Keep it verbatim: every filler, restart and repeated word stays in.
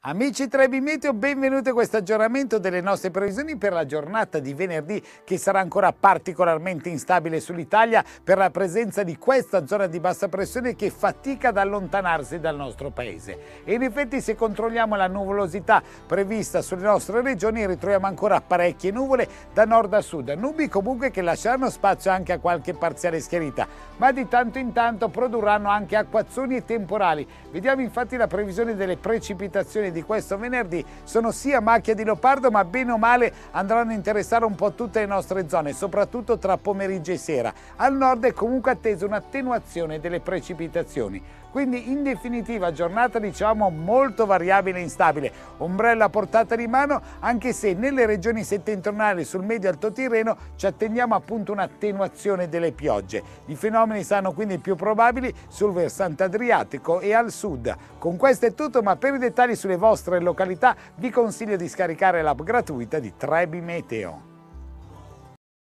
Amici Trebi Meteo, benvenuti a questo aggiornamento delle nostre previsioni per la giornata di venerdì, che sarà ancora particolarmente instabile sull'Italia per la presenza di questa zona di bassa pressione che fatica ad allontanarsi dal nostro paese. E in effetti, se controlliamo la nuvolosità prevista sulle nostre regioni, ritroviamo ancora parecchie nuvole da nord a sud, nubi comunque che lasceranno spazio anche a qualche parziale schiarita, ma di tanto in tanto produrranno anche acquazzoni e temporali. Vediamo infatti la previsione delle precipitazioni di questo venerdì. Sono sia macchia di leopardo, ma bene o male andranno a interessare un po' tutte le nostre zone, soprattutto tra pomeriggio e sera. Al nord è comunque attesa un'attenuazione delle precipitazioni. Quindi in definitiva giornata diciamo molto variabile e instabile, ombrello a portata di mano, anche se nelle regioni settentrionali sul medio alto Tirreno ci attendiamo appunto un'attenuazione delle piogge. I fenomeni saranno quindi più probabili sul versante adriatico e al sud. Con questo è tutto, ma per i dettagli sulle vostre località vi consiglio di scaricare l'app gratuita di Trebi Meteo.